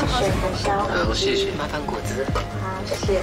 选的小火好，谢谢， 麻烦果汁。 好，谢谢。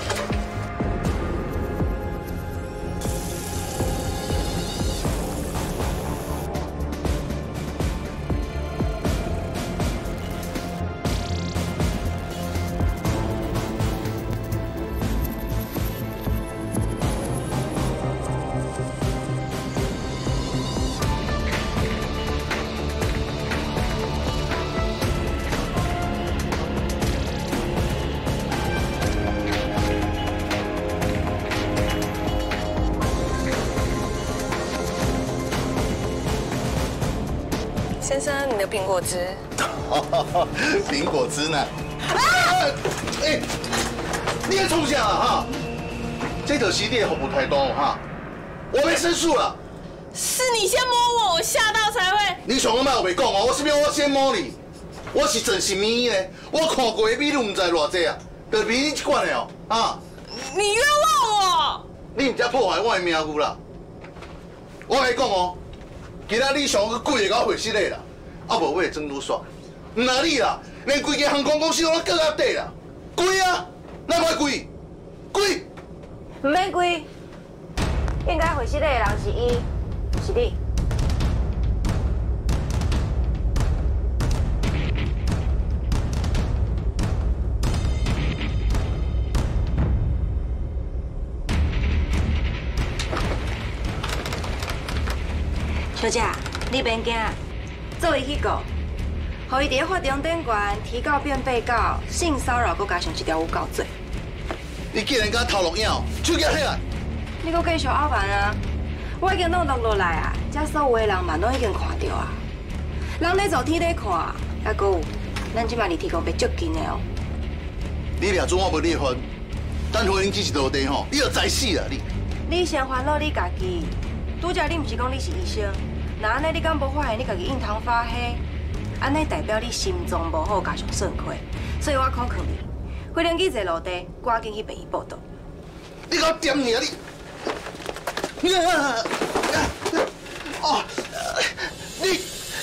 先生，你的苹果汁。 苹果汁呢？哎，你也冲下了哈！这可惜你的服务态度哈，我被申诉了。 是你先摸我，我吓到才会。 你上个麦有未讲哦，我是不是我先摸你？我是真心意的，我看过的美女唔知偌济啊，就比你一罐的哦啊！ 你冤枉我！ 你唔才破坏我的名誉啦！我跟你讲哦。今仔你上去贵的到会死的啦，啊无我会装愈煞。唔哪你啦，连规个航空公司都搁较底啦，贵啊，哪会贵？贵？ 唔免贵，应该会死的人是伊，是你。小姐，你别惊，做伊去告，互伊伫法庭顶悬提告变被告，性骚扰佮加上一条诬告罪。 你竟然甲头落影，手举起来！ 你佮继续拗办啊！我已经拢录落来啊，遮所有的人嘛拢已经看到啊。人咧做天咧看，啊，佮有，咱即摆离提告被足近的哦。 你俩准我无离婚，等婚姻只是落地吼，你就知死啦你！ 你先烦恼你家己，拄则你毋是讲你是医生，那安尼你敢无发现你家己印堂发黑？安尼代表你心脏无好，加上肾亏，所以我考劝你，飞行机坐落地，赶紧去病院报道。 你给我点你啊你！哦，你！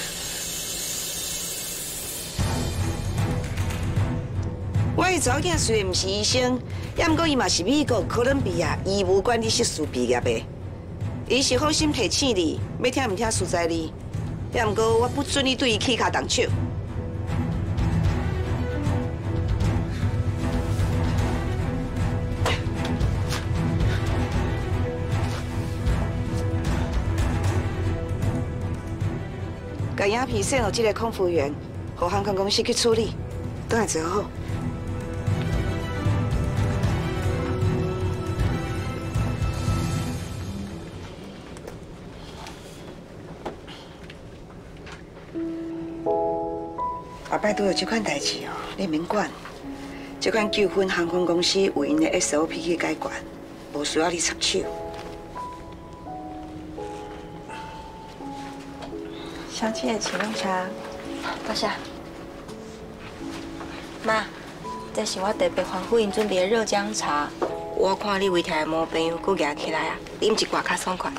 我的查某囝虽然毋是医生，也毋过伊嘛是美国哥伦比亚医务管理硕士毕业的。伊是好心提醒你，要听毋听实在你。也毋过我不准你对伊起骹动手。把影片送予这个空服员，互航空公司去处理，等下就好。后摆拄有这款代志哦，你免管。这款纠纷航空公司有因的 SOP 去解决，无需要你插手。 小姐，请用茶。多谢。妈，这是我特别还夫人准备的热姜茶。我看你为忝毛朋友，佫夹起来啊，啉一罐较爽快。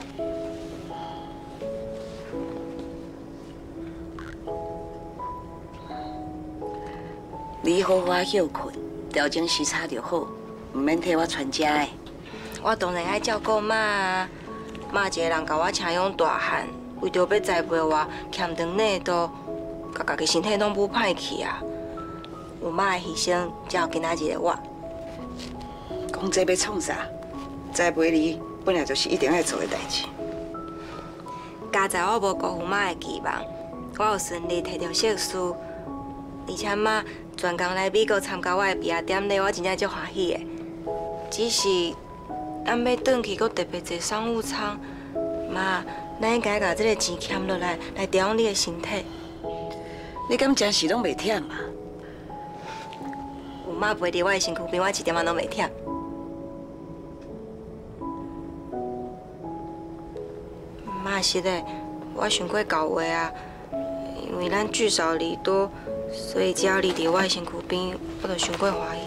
你好好休困，调整时差就好，唔免替我传食的。 我当然爱照顾妈啊，妈一个人甲我请养大汉，为着要栽培我，欠长内度，甲家己身体拢不歹去啊。有妈的牺牲，才有今仔日的我。 讲这要创啥？栽培你本来就是一定要做的代志。 加在我无辜负妈的期望，我有顺利摕到硕士，而且妈专工来美国参加我的毕业典礼，我真正足欢喜的。只是俺要转去，阁特别坐商务舱，妈，咱应该把这个钱欠落来，来调养你的身体。 你敢真是拢袂忝啊？ 有妈陪伫我的身躯边，我一点仔拢袂忝。妈，是的，我想过搞话啊，因为咱聚少离多，所以只要你伫我的身躯边，我就想过欢喜。